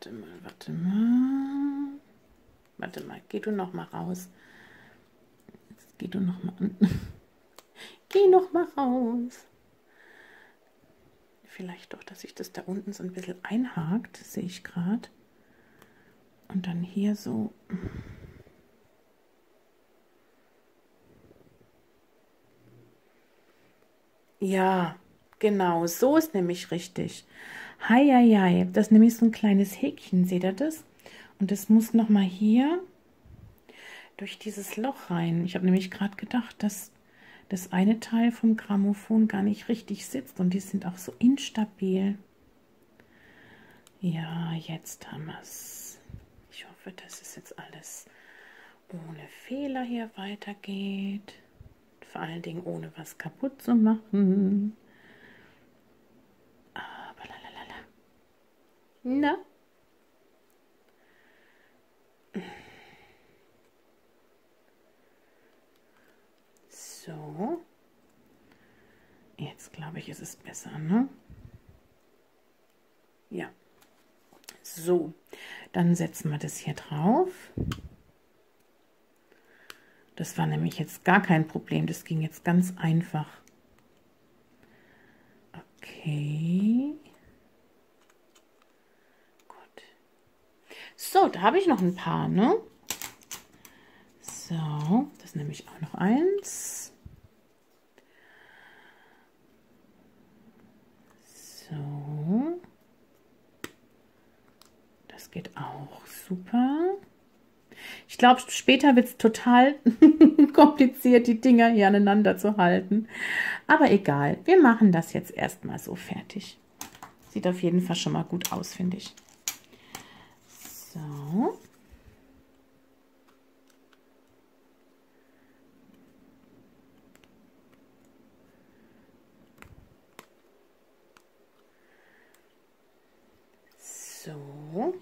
mal, geh du noch mal raus. Jetzt geh du noch mal an. Geh noch mal raus. Vielleicht doch, dass sich das da unten so ein bisschen einhakt, sehe ich gerade. Und dann hier so. Ja, genau, so ist nämlich richtig. Hei, hei, hei. Das ist nämlich so ein kleines Häkchen, seht ihr das? Und das muss noch mal hier durch dieses Loch rein. Ich habe nämlich gerade gedacht, dass das eine Teil vom Grammophon gar nicht richtig sitzt und die sind auch so instabil. Ja, jetzt haben wir es. Ich hoffe, dass es jetzt alles ohne Fehler hier weitergeht. Vor allen Dingen ohne was kaputt zu machen. Aber lalalala. Na? So. Jetzt glaube ich, ist es besser, ne? Ja. So, dann setzen wir das hier drauf. Das war nämlich jetzt gar kein Problem. Das ging jetzt ganz einfach. Okay. Gut. So, da habe ich noch ein paar, ne? So, das nehme ich auch noch eins. So. Das geht auch super. Ich glaube, später wird es total kompliziert, die Dinger hier aneinander zu halten. Aber egal, wir machen das jetzt erstmal so fertig. Sieht auf jeden Fall schon mal gut aus, finde ich. So. So.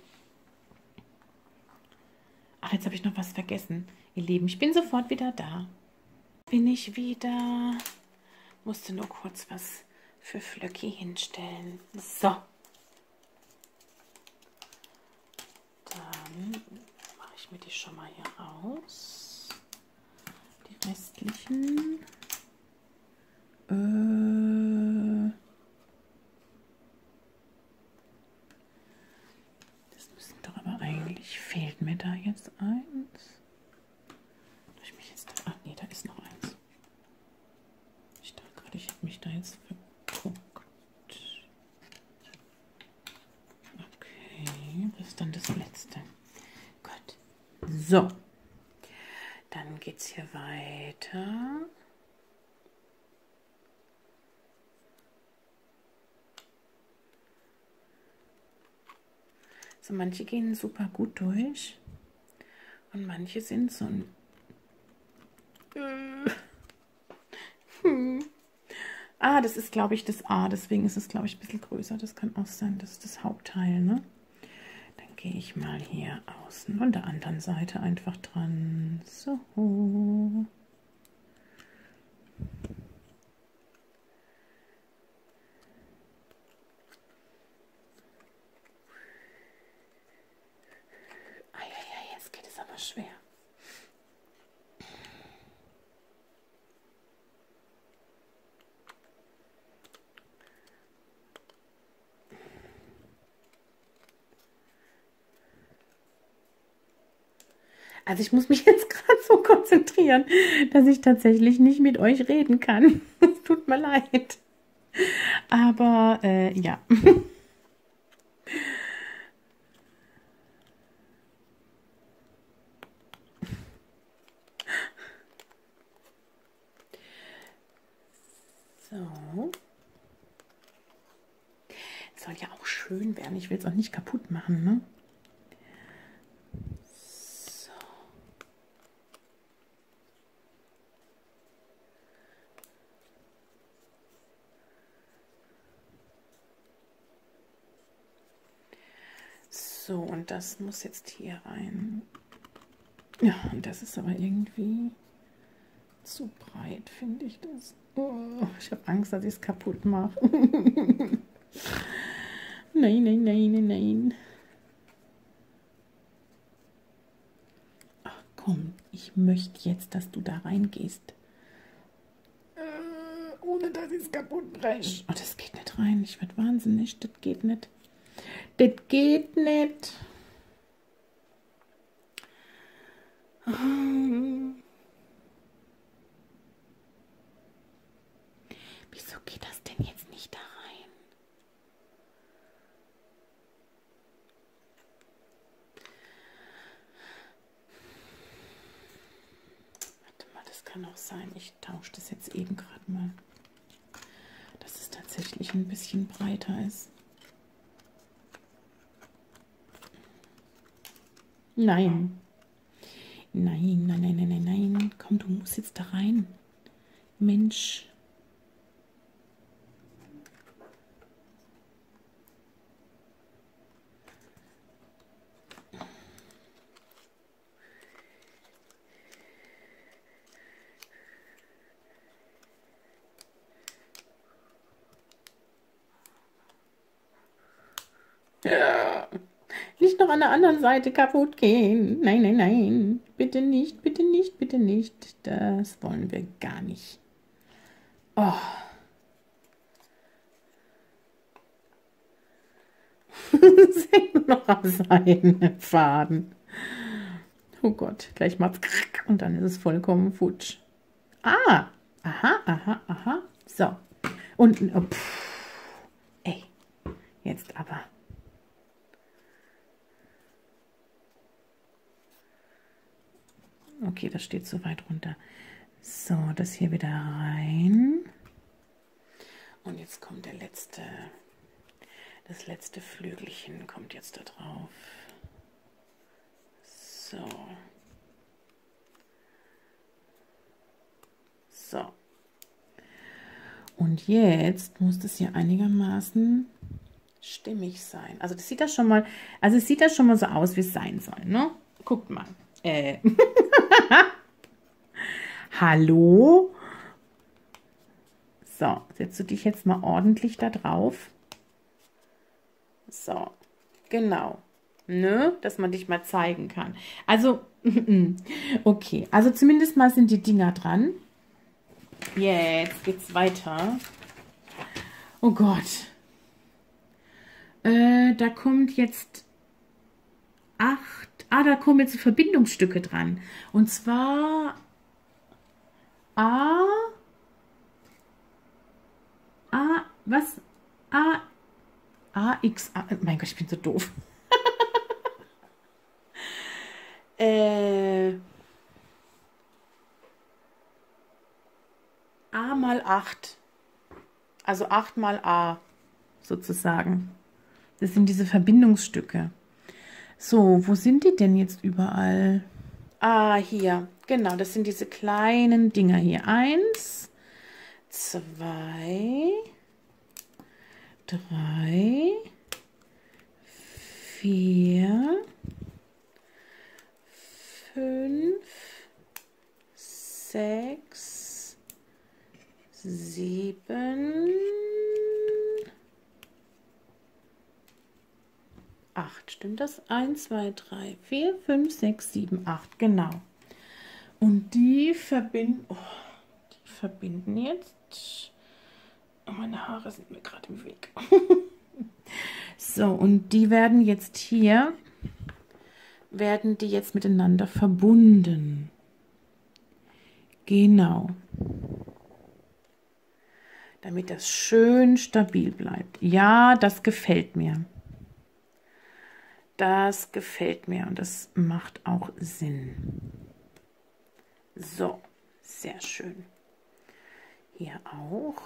Ach, jetzt habe ich noch was vergessen. Ihr Lieben, ich bin sofort wieder da. Bin ich wieder. Musste nur kurz was für Flöcki hinstellen. So. Dann mache ich mir die schon mal hier raus. Die restlichen. Das müssen doch aber eigentlich, fehlt mir da jetzt eins. Ich mich jetzt, ach nee, da ist noch eins. Ich dachte gerade, ich hätte mich da jetzt verguckt. Okay, das ist dann das letzte. Gut. So. Dann geht es hier weiter. So, manche gehen super gut durch und manche sind so ein Ah, das ist, glaube ich, das A, deswegen ist es, glaube ich, ein bisschen größer. Das kann auch sein, das ist das Hauptteil, ne? Dann gehe ich mal hier außen von der anderen Seite einfach dran. So. Jetzt geht es aber schwer. Also ich muss mich jetzt gerade so konzentrieren, dass ich tatsächlich nicht mit euch reden kann. Es tut mir leid. Aber ja. So. Soll ja auch schön werden. Ich will es auch nicht kaputt machen, ne? So, und das muss jetzt hier rein. Ja, und das ist aber irgendwie zu breit, finde ich das. Oh, ich habe Angst, dass ich es kaputt mache. Nein, nein, nein, nein, nein. Ach komm, ich möchte jetzt, dass du da reingehst. Ohne dass ich es kaputt breche. Oh, das geht nicht rein. Ich werde wahnsinnig. Das geht nicht. Das geht nicht. Wieso geht das denn jetzt nicht da rein? Warte mal, das kann auch sein. Ich tausche das jetzt eben gerade mal. Dass es tatsächlich ein bisschen breiter ist. Nein. Nein, nein, nein, nein, nein, nein. Komm, du musst jetzt da rein. Mensch. Ja. Nicht noch an der anderen Seite kaputt gehen. Nein, nein, nein. Bitte nicht, bitte nicht, bitte nicht. Das wollen wir gar nicht. Oh. Es hängt nur noch am Seidenfaden. Oh Gott, gleich macht's krack und dann ist es vollkommen futsch. Ah, aha, aha, aha. So. Und, oh, ey, jetzt aber. Okay, das steht so weit runter. So, das hier wieder rein. Und jetzt kommt das letzte Flügelchen kommt jetzt da drauf. So. So. Und jetzt muss das hier einigermaßen stimmig sein. Also das sieht das schon mal, also es sieht das schon mal so aus, wie es sein soll, ne? Guckt mal. Hallo? So, setzt du dich jetzt mal ordentlich da drauf. So, genau. Ne? Dass man dich mal zeigen kann. Also, okay. Also zumindest mal sind die Dinger dran. Jetzt geht's weiter. Oh Gott. Da kommt jetzt 8. Da kommen jetzt Verbindungsstücke dran. Und zwar was? X, mein Gott, ich bin so doof. A mal 8. Also 8 mal A sozusagen. Das sind diese Verbindungsstücke. So, wo sind die denn jetzt überall? Ah, hier. Genau, das sind diese kleinen Dinger hier. 1, 2, 3, 4, 5, 6, 7, 8. Stimmt das? 1, 2, 3, 4, 5, 6, 7, 8. Genau. Und die verbinden jetzt. Oh, meine Haare sind mir gerade im Weg. So, und die werden jetzt hier, miteinander verbunden. Genau. Damit das schön stabil bleibt. Ja, das gefällt mir. Das gefällt mir und das macht auch Sinn. So, sehr schön. Hier auch.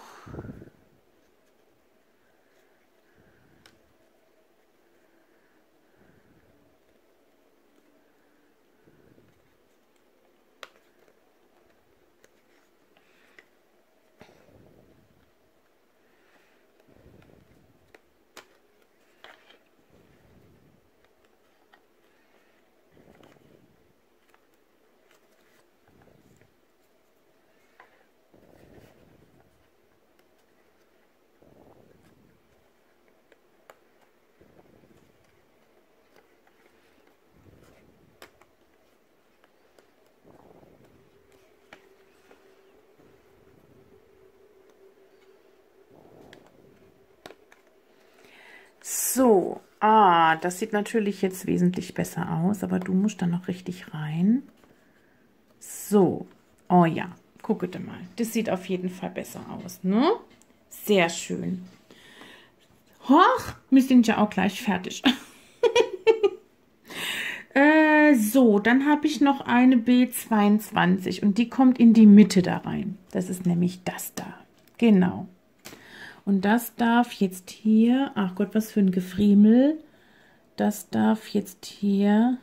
So, das sieht natürlich jetzt wesentlich besser aus, aber du musst da noch richtig rein. So, oh ja, gucke mal. Das sieht auf jeden Fall besser aus, ne? Sehr schön. Hoch, wir sind ja auch gleich fertig. So, dann habe ich noch eine B22 und die kommt in die Mitte da rein. Das ist nämlich das da. Genau. Und das darf jetzt hier, ach Gott, was für ein Gefriemel. Das darf jetzt hier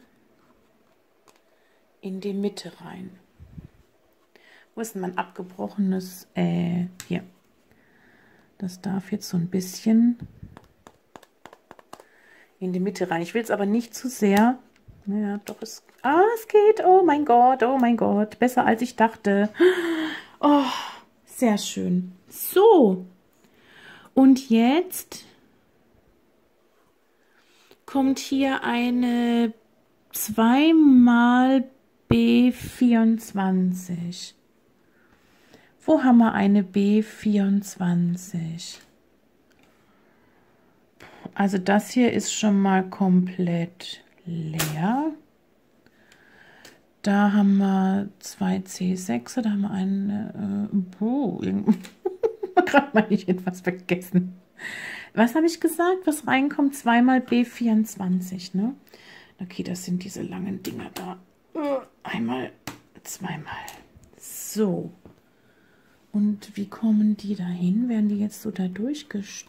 in die Mitte rein. Wo ist denn mein abgebrochenes, hier. Das darf jetzt so ein bisschen in die Mitte rein. Ich will es aber nicht zu sehr. Ja, doch, es geht. Oh mein Gott. Besser als ich dachte. Oh, sehr schön. So. Und jetzt kommt hier eine 2 x B24. Wo haben wir eine B24? Also das hier ist schon mal komplett leer. Da haben wir 2 C6, da haben wir eine, gerade mal nicht etwas vergessen. Was habe ich gesagt? Was reinkommt? 2 x B24, ne? Okay, das sind diese langen Dinger da. Einmal, zweimal. So. Und wie kommen die da hin? Werden die jetzt so da durchgestochen?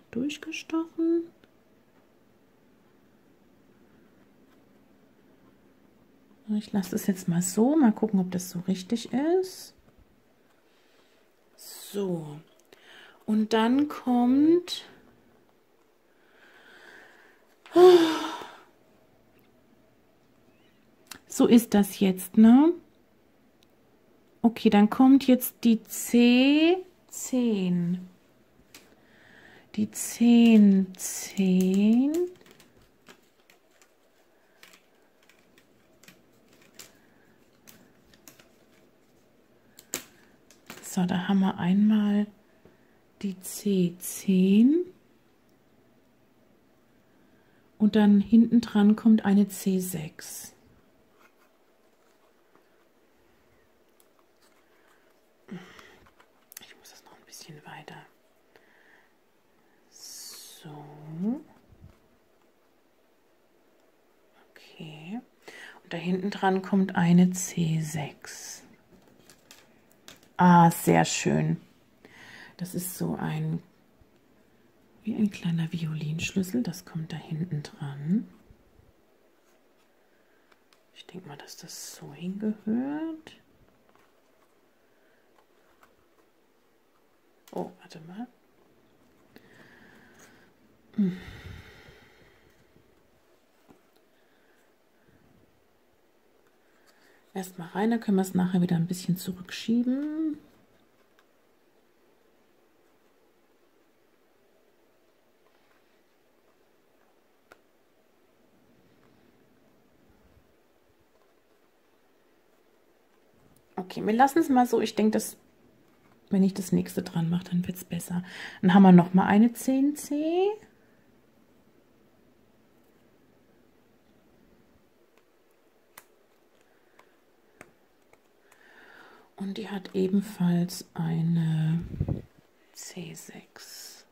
Ich lasse das jetzt mal so. Mal gucken, ob das so richtig ist. So. Und dann kommt... So ist das jetzt, ne? Okay, dann kommt jetzt die C10. Die 10. So, da haben wir einmal die C10 und dann hinten dran kommt eine C6. Ich muss das noch ein bisschen weiter. So. Okay. Und da hinten dran kommt eine C6. Sehr schön. Das ist so wie ein kleiner Violinschlüssel. Das kommt da hinten dran. Ich denke mal, dass das so hingehört. Oh, warte mal. Erstmal rein, dann können wir es nachher wieder ein bisschen zurückschieben. Okay, wir lassen es mal so. Ich denke, dass wenn ich das nächste dran mache, dann wird es besser. Dann haben wir noch mal eine 10C. Und die hat ebenfalls eine C6.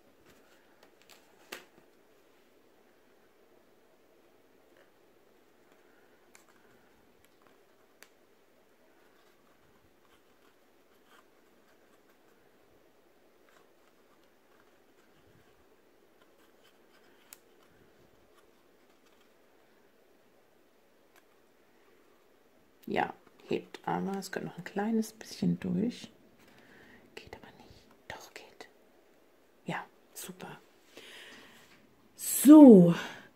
Ja, hebt, aber es geht noch ein kleines bisschen durch. Geht aber nicht. Doch, geht. Ja, super. So,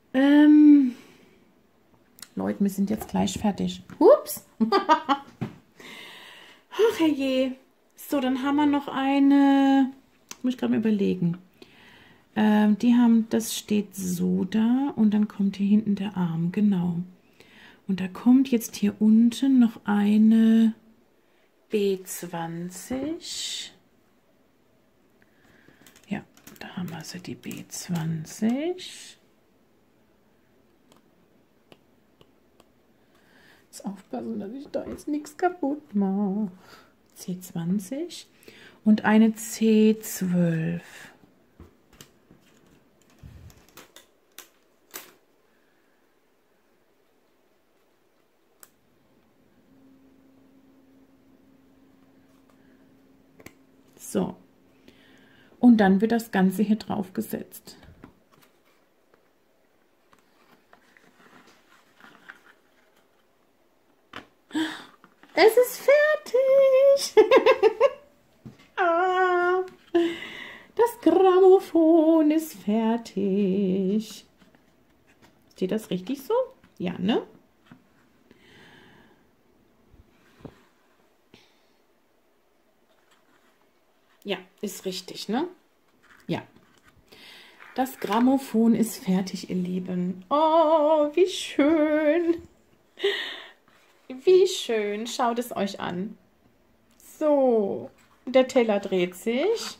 Leute, wir sind jetzt gleich fertig. Ups. Ach, herrje. So, dann haben wir noch eine, muss ich gerade mal überlegen. Das steht so da und dann kommt hier hinten der Arm, genau. Und da kommt jetzt hier unten noch eine B20. Ja, da haben wir sie, die B20. Jetzt aufpassen, dass ich da jetzt nichts kaputt mache. C20 und eine C12. So. Und dann wird das Ganze hier drauf gesetzt. Es ist fertig. Ah, das Grammophon ist fertig. Steht das richtig so? Ja, ne? Ja, ist richtig, ne? Ja. Das Grammophon ist fertig, ihr Lieben. Oh, wie schön. Wie schön. Schaut es euch an. So, der Teller dreht sich.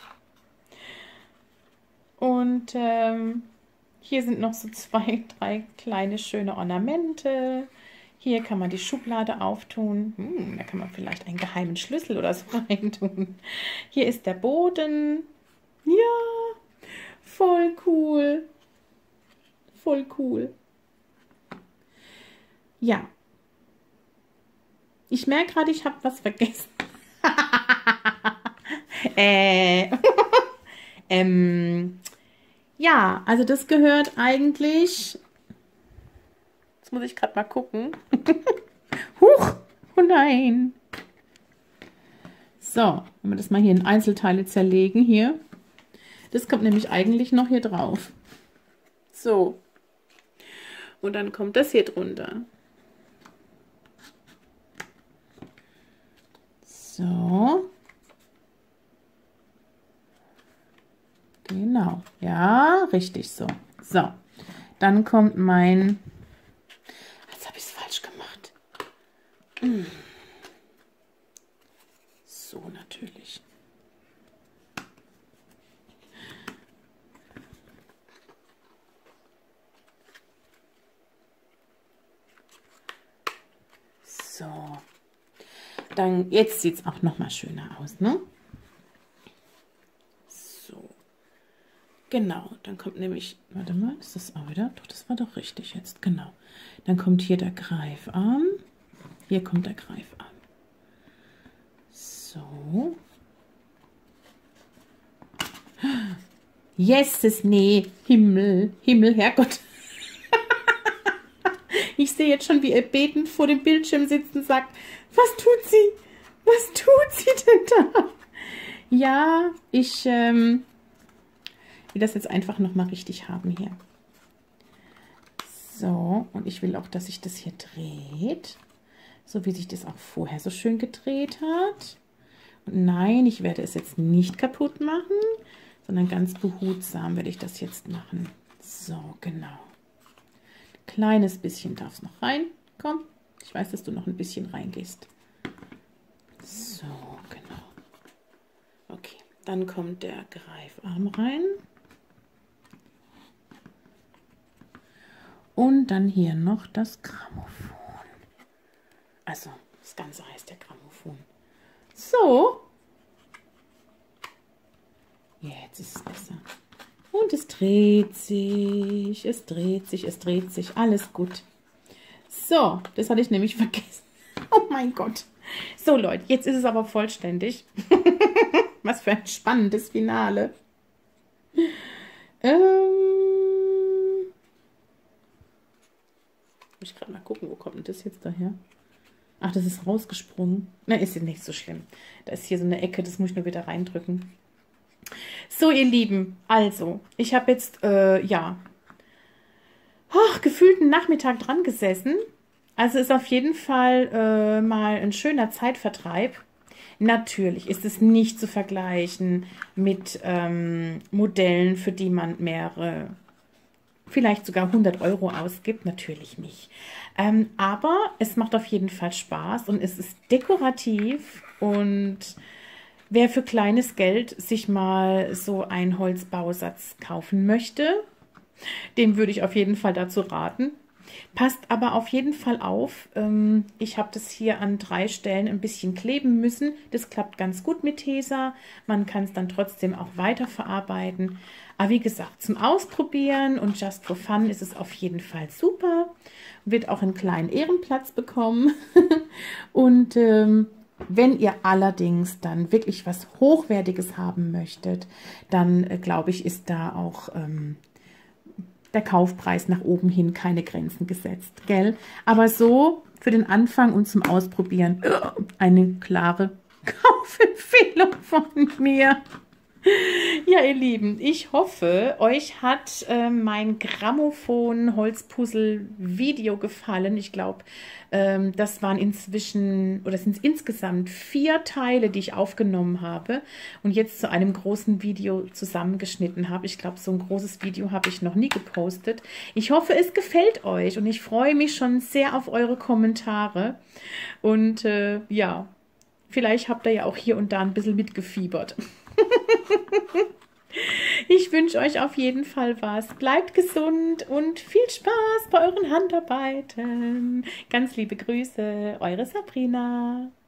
Und hier sind noch so 2, 3 kleine schöne Ornamente. Hier kann man die Schublade auftun. Da kann man vielleicht einen geheimen Schlüssel oder so reintun. Hier ist der Boden. Ja, voll cool. Voll cool. Ja. Ich merke gerade, ich habe was vergessen. Ja, also das gehört eigentlich... Jetzt muss ich gerade mal gucken. Huch, oh nein. So, wenn wir das mal hier in Einzelteile zerlegen hier. Das kommt nämlich eigentlich noch hier drauf. So. Und dann kommt das hier drunter. So. Genau. Ja, richtig so. So. Dann kommt mein... Jetzt habe ich es falsch gemacht. So natürlich. So. Dann, jetzt sieht es auch noch mal schöner aus, ne? So. Genau, dann kommt nämlich, warte mal, ist das auch wieder? Doch, das war doch richtig jetzt, genau. Dann kommt hier der Greifarm. Hier kommt der Greifarm. So. Yes, nee, Himmel, Himmel, Herrgott. Ich sehe jetzt schon, wie er betend vor dem Bildschirm sitzt und sagt, was tut sie? Was tut sie denn da? Ja, ich will das jetzt einfach nochmal richtig haben hier. So, und ich will auch, dass sich das hier dreht. So wie sich das auch vorher so schön gedreht hat. Und nein, ich werde es jetzt nicht kaputt machen, sondern ganz behutsam werde ich das jetzt machen. So, genau. Kleines bisschen darf es noch rein. Komm, ich weiß, dass du noch ein bisschen reingehst. So, genau. Okay, dann kommt der Greifarm rein. Und dann hier noch das Grammophon. Also, das Ganze heißt der Grammophon. So. Jetzt ist es besser. Und es dreht sich, es dreht sich, es dreht sich. Alles gut. So, das hatte ich nämlich vergessen. Oh mein Gott. So, Leute, jetzt ist es aber vollständig. Was für ein spannendes Finale. Muss ich gerade mal gucken, wo kommt denn das jetzt daher? Ach, das ist rausgesprungen. Na, ist ja nicht so schlimm. Da ist hier so eine Ecke, das muss ich nur wieder reindrücken. So, ihr Lieben, also, ich habe jetzt, ja, gefühlt einen Nachmittag dran gesessen. Also ist auf jeden Fall mal ein schöner Zeitvertreib. Natürlich ist es nicht zu vergleichen mit Modellen, für die man mehrere, vielleicht sogar 100 € ausgibt. Natürlich nicht. Aber es macht auf jeden Fall Spaß und es ist dekorativ und wer für kleines Geld sich mal so einen Holzbausatz kaufen möchte, dem würde ich auf jeden Fall dazu raten. Passt aber auf jeden Fall auf. Ich habe das hier an 3 Stellen ein bisschen kleben müssen. Das klappt ganz gut mit Tesa. Man kann es dann trotzdem auch weiterverarbeiten. Aber wie gesagt, zum Ausprobieren und just for fun ist es auf jeden Fall super. Wird auch einen kleinen Ehrenplatz bekommen. Und wenn ihr allerdings dann wirklich was Hochwertiges haben möchtet, dann glaube ich, ist da auch der Kaufpreis nach oben hin keine Grenzen gesetzt, gell? Aber so für den Anfang und zum Ausprobieren eine klare Kaufempfehlung von mir. Ja, ihr Lieben, ich hoffe, euch hat mein Grammophon-Holzpuzzle-Video gefallen. Ich glaube, das waren inzwischen, oder sind insgesamt 4 Teile, die ich aufgenommen habe und jetzt zu einem großen Video zusammengeschnitten habe. Ich glaube, so ein großes Video habe ich noch nie gepostet. Ich hoffe, es gefällt euch und ich freue mich schon sehr auf eure Kommentare. Und ja, vielleicht habt ihr ja auch hier und da ein bisschen mitgefiebert. Ich wünsche euch auf jeden Fall was. Bleibt gesund und viel Spaß bei euren Handarbeiten. Ganz liebe Grüße, eure Sabrina.